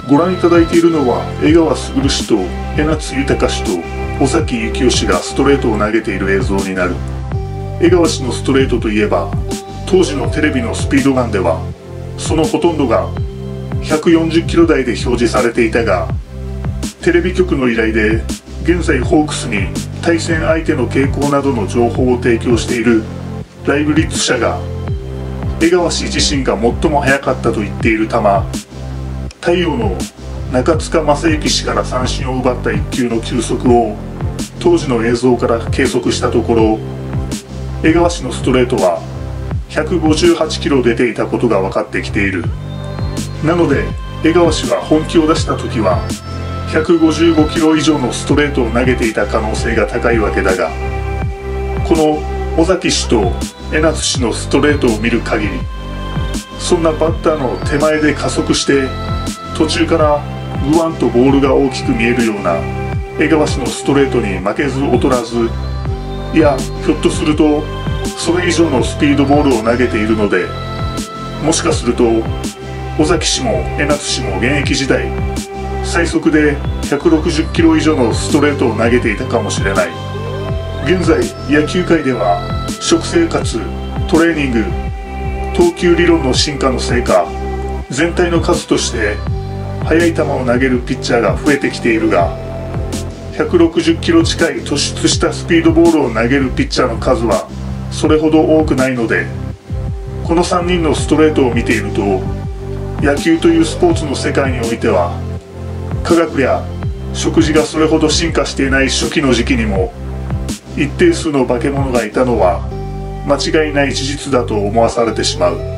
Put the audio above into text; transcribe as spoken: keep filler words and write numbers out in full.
ご覧いただいているのは江川卓氏と江夏豊氏と尾崎幸雄氏がストレートを投げている映像になる。江川氏のストレートといえば、当時のテレビのスピードガンではそのほとんどがひゃくよんじゅっキロ台で表示されていたが、テレビ局の依頼で現在ホークスに対戦相手の傾向などの情報を提供しているライブリッツ社が、江川氏自身が最も速かったと言っている球、太陽の中塚正幸氏から三振を奪ったいっ球の球速を当時の映像から計測したところ、江川氏のストレートはひゃくごじゅうはちキロ出ていたことが分かってきている。なので江川氏は本気を出した時はひゃくごじゅうごキロ以上のストレートを投げていた可能性が高いわけだが、この尾崎氏と江夏氏のストレートを見る限り、そんなバッターの手前で加速して途中からグワンとボールが大きく見えるような江川氏のストレートに負けず劣らず、いやひょっとするとそれ以上のスピードボールを投げているので、もしかすると尾崎氏も江夏氏も現役時代最速でひゃくろくじゅっキロ以上のストレートを投げていたかもしれない。現在野球界では食生活、トレーニング、投球理論の進化のせいか、全体の数として速い球を投げるピッチャーが増えてきているが、ひゃくろくじゅっキロ近い突出したスピードボールを投げるピッチャーの数はそれほど多くないので、このさんにんのストレートを見ていると、野球というスポーツの世界においては科学や食事がそれほど進化していない初期の時期にも一定数の化け物がいたのは間違いない事実だと思わされてしまう。